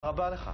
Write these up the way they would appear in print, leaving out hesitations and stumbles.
רבה לך.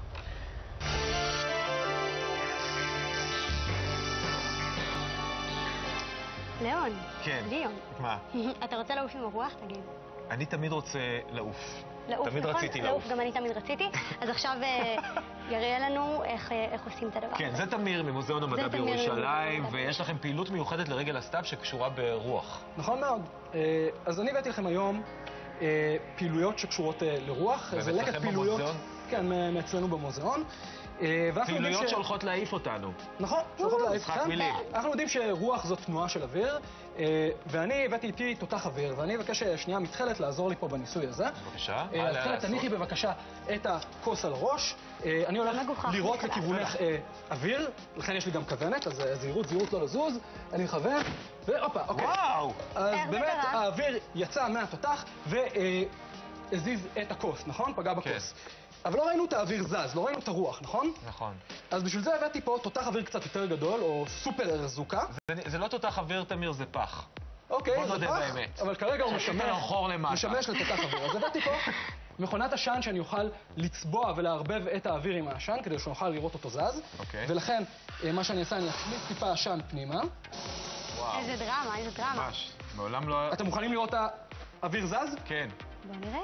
ליאון. כן. ליאון. מה? אתה רוצה לעוף עם הרוח? תגיד. אני תמיד רוצה לעוף. לעוף, תמיד נכון? רציתי לעוף. גם אני תמיד רציתי. אז עכשיו יראה לנו איך עושים את הדבר הזה. כן, זה תמיר ממוזיאון המדע בירושלים, ויש לכם פעילות מיוחדת לרגל הסתיו שקשורה ברוח. נכון מאוד. אז אני הבאתי לכם היום פעילויות שקשורות לרוח. באמת לכם במוזיאון? כן, מאצלנו במוזיאון. פעילויות שהולכות להעיף אותנו. נכון, שהולכות להעיף משחק אותנו. מילים. אנחנו יודעים שרוח זאת תנועה של אוויר, ואני הבאתי איתי תותח אוויר, ואני אבקש שנייה מתחלת לעזור לי פה בניסוי הזה. בבקשה. אז תחלת, תניחי בבקשה את הכוס על הראש. אני הולך לירות לכיוונך אוויר, לכן יש לי גם כוונת, אז זהירות, לא לזוז. אני מכוון, והופה, אוקיי. וואו! אז באמת האוויר יצא מהתותח והזיז את הכוס, נכון? פגע בכוס. אבל לא ראינו את האוויר זז, לא ראינו את הרוח, נכון? נכון. אז בשביל זה הבאתי פה תותח אוויר קצת יותר גדול, או סופר ארזוקה. זה לא תותח אוויר, תמיר, זה פח. אוקיי, זה פח, אבל כרגע הוא משמש לתותח אוויר. אז הבאתי פה מכונת עשן שאני אוכל לצבוע ולערבב את האוויר עם העשן, כדי שנוכל לראות אותו זז. ולכן, מה שאני אעשה, אני אכניס טיפה עשן פנימה. וואו. איזה דרמה, איזה דרמה. ממש. מעולם לא... אתם מוכנים לראות האוויר זז? כן. בוא נראה.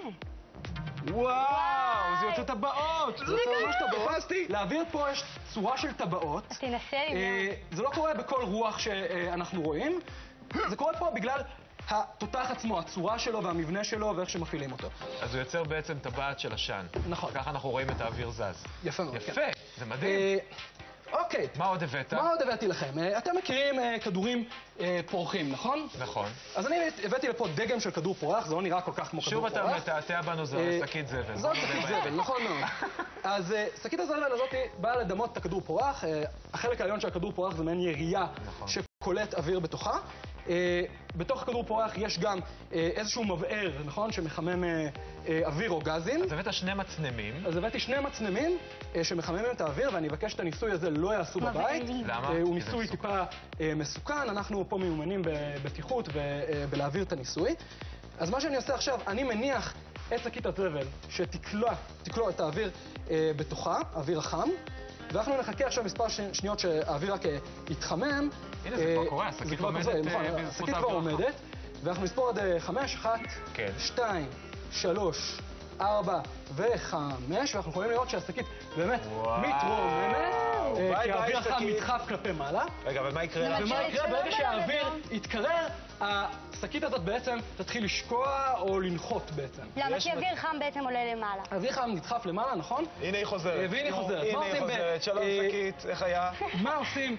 וואו, זה יוצא טבעות! זה יוצא ממש טבעות. לאוויר פה יש צורה של טבעות. תנסה לי. זה לא קורה בכל רוח שאנחנו רואים. זה קורה פה בגלל התותח עצמו, הצורה שלו והמבנה שלו ואיך שמפעילים אותו. אז הוא יוצר בעצם טבעת של עשן. נכון. וככה אנחנו רואים את האוויר זז. יפה מאוד. יפה, זה מדהים. אוקיי. מה עוד הבאת? מה עוד הבאתי לכם? אתם מכירים כדורים פורחים, נכון? נכון. אז אני הבאתי לפה דגם של כדור פורח, זה לא נראה כל כך כמו כדור פורח. שוב אתה מתעתע בנו, זה שקית זבל. זאת שקית זבל, נכון מאוד. אז שקית הזבל הזאת באה לדמות את הכדור פורח. החלק העליון של הכדור פורח זה מעין ירייה שקולט אוויר בתוכה. בתוך הכדור פורח יש גם איזשהו מבער, נכון? שמחמם אוויר או גזים. אז הבאת שני מצנמים. אז הבאתי שני מצנמים שמחממים את האוויר, ואני אבקש את הניסוי הזה לא יעשו בבית. למה? הוא ניסוי טיפה מסוכן, אנחנו פה מיומנים בבטיחות ובלהעביר את הניסוי. אז מה שאני עושה עכשיו, אני מניח את שקית הזבל שתקלוע את האוויר בתוכה, האוויר החם, ואנחנו נחכה עכשיו מספר שניות שהאוויר רק יתחמם. הנה, זה כבר קורה, השקית עומדת. השקית כבר עומדת, ואנחנו נספור עד 5, 1, 2, 3, 4 ו-5, ואנחנו יכולים לראות שהשקית באמת מתרוממת, כי האוויר החם נדחף כלפי מעלה. רגע, אבל מה יקרה? ומה יקרה ברגע שהאוויר יתקרר, השקית הזאת בעצם תתחיל לשקוע או לנחות בעצם. למה? כי אוויר חם בעצם עולה למעלה. אוויר חם נדחף למעלה, נכון? הנה היא חוזרת. והנה היא חוזרת. הנה היא חוזרת, שלום שקית, איך היה? מה עושים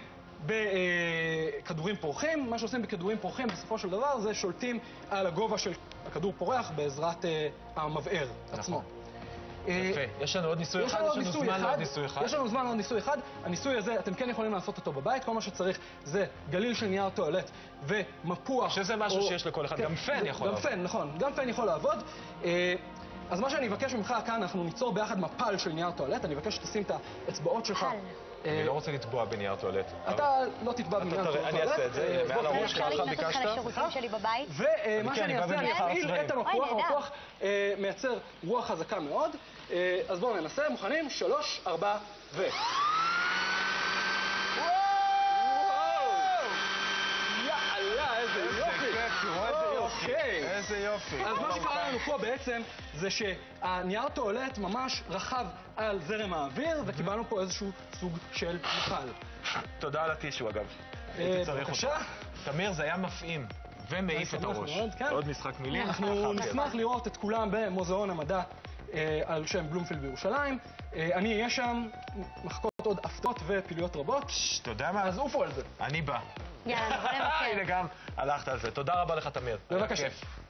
בכדורים פורחים? מה שעושים בכדורים פורחים בסופו של דבר זה שולטים על הגובה של הכדור פורח בעזרת המבער עצמו. יפה. יש לנו עוד ניסוי אחד? יש לנו זמן לעוד ניסוי אחד? יש לנו זמן לעוד ניסוי אחד. הניסוי הזה, אתם כן יכולים לעשות אותו בבית. כל מה שצריך זה גליל של נייר טואלט ומפוח. שזה משהו שיש לכל אחד. גם פן יכול לעבוד. גם פן, נכון. גם פן יכול לעבוד. אז מה שאני אבקש ממך כאן, אנחנו ניצור ביחד מפל של נייר טואלט. אני אבקש שתשים את האצבעות שלך. אני לא רוצה לטבוע בנייר טואלט. אתה לא תטבע בנייר טואלט. אני אעשה את זה, מעל הראש, ככה ביקשת. אני אכנס לך לשירותים שלי בבית. ומה שאני אעשה, אני אפעיל את המפוח, המפוח מייצר רוח חזקה מאוד. אז בואו ננסה, מוכנים? 3, 4 ו... יאללה, איזה יופי. איזה יופי. אז מה שקרה לנו פה בעצם זה שהנייר טואלט ממש רחב על זרם האוויר, וקיבלנו פה איזשהו סוג של מפל. תודה על הטישו אגב. הייתי צריך אותו. תמיר, זה היה מפעים ומעיף את הראש. עוד משחק מילים. אנחנו נשמח לראות את כולם במוזיאון המדע על שם בלומפילד בירושלים. אני אהיה שם, מחכות עוד הפתעות ופעילויות רבות. אתה יודע מה? אז עופו על זה. אני בא. יאללה, נבוא לבקר. הנה גם הלכת על זה. תודה רבה לך, תמיר. בבקשה.